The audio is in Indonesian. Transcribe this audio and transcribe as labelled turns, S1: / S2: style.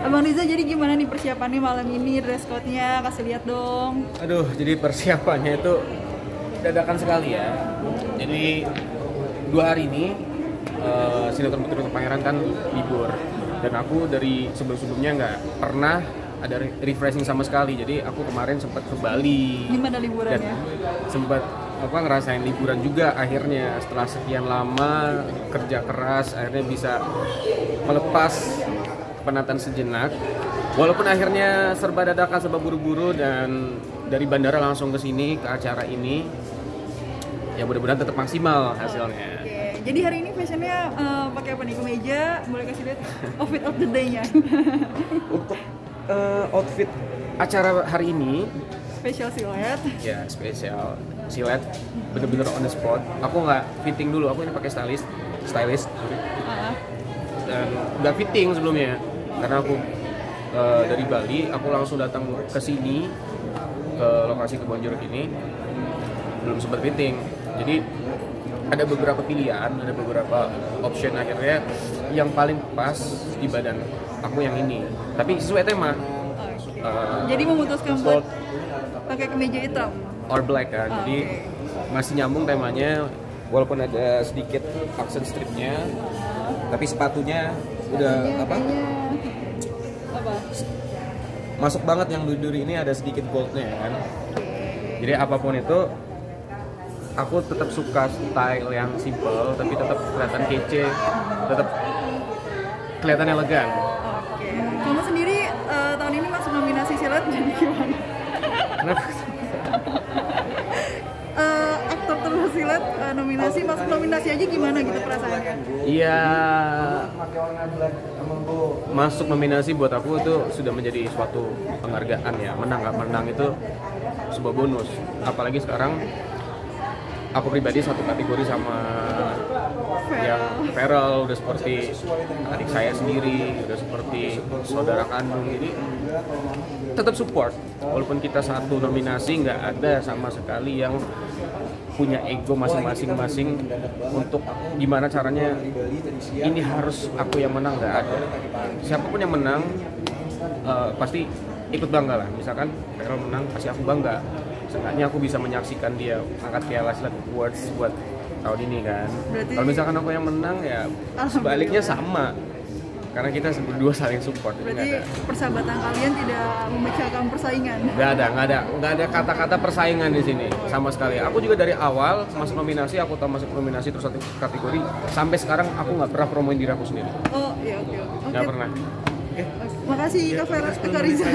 S1: Abang Riza, jadi gimana nih persiapannya malam ini, dress code-nya, kasih lihat dong.
S2: Aduh, jadi persiapannya itu dadakan sekali ya. Jadi 2 hari ini sinetron Putri Untuk Pangeran kan libur, dan aku dari sebelum-sebelumnya nggak pernah ada refreshing sama sekali. Jadi aku kemarin sempat ke Bali.
S1: Gimana liburannya?
S2: Dan sempat ngerasain liburan juga akhirnya setelah sekian lama kerja keras, akhirnya bisa melepas penatan sejenak. Walaupun akhirnya serba dadakan, serba buru-buru, dan dari bandara langsung ke sini ke acara ini, ya mudah-mudahan tetap maksimal hasilnya.
S1: Oke, jadi hari ini fashionnya pakai apa nih? Kemeja, boleh kasih lihat outfit of the day-nya.
S2: Untuk outfit acara hari ini,
S1: Special silhouette.
S2: ya spesial silet, bener-bener on the spot. Aku nggak fitting dulu, aku ini pakai stylist, sorry. Dan nggak fitting sebelumnya karena aku dari Bali, aku langsung datang ke sini, ke lokasi Kebon Jeruk ini, belum sempat fitting. Jadi ada beberapa pilihan, ada beberapa option, akhirnya yang paling pas di badan aku yang ini, tapi sesuai tema.
S1: Jadi memutuskan buat pakai kemeja hitam
S2: Or black kan, jadi masih nyambung temanya, walaupun ada sedikit accent stripnya, tapi sepatunya udah apa? Masuk banget, yang duri-duri ini ada sedikit goldnya kan. Jadi apapun itu, aku tetap suka style yang simple tapi tetap kelihatan kece, tetap kelihatan elegan.
S1: Oke. Kamu sendiri tahun ini masuk nominasi silat, jadi gimana?
S2: Kenapa?
S1: Aktor tersilat nominasi, masuk nominasi aja gimana gitu perasaannya?
S2: Iya, masuk nominasi buat aku itu sudah menjadi suatu penghargaan ya. Menang nggak menang itu sebuah bonus. Apalagi sekarang aku pribadi satu kategori sama yang Feral, udah seperti adik saya sendiri, udah seperti saudara kandung, jadi tetap support. Walaupun kita satu nominasi, nggak ada sama sekali yang punya ego masing-masing untuk gimana caranya ini harus aku yang menang, nggak ada. Siapapun yang menang pasti ikut bangga lah. Misalkan Feral menang, pasti aku bangga. Seenggaknya aku bisa menyaksikan dia angkat Piala Silat Awards buat tahun ini kan. Kalau misalkan aku yang menang, ya sebaliknya sama, karena kita berdua saling support.
S1: Berarti persahabatan kalian tidak memecahkan persaingan?
S2: Nggak ada kata-kata persaingan di sini sama sekali. Aku juga dari awal masuk nominasi, aku tahu masuk nominasi terus satu kategori, sampai sekarang aku nggak pernah promoin diri aku sendiri.
S1: Oh iya, oke.
S2: Nggak pernah.
S1: Oke. Makasih Kak Vera, Kak Riza.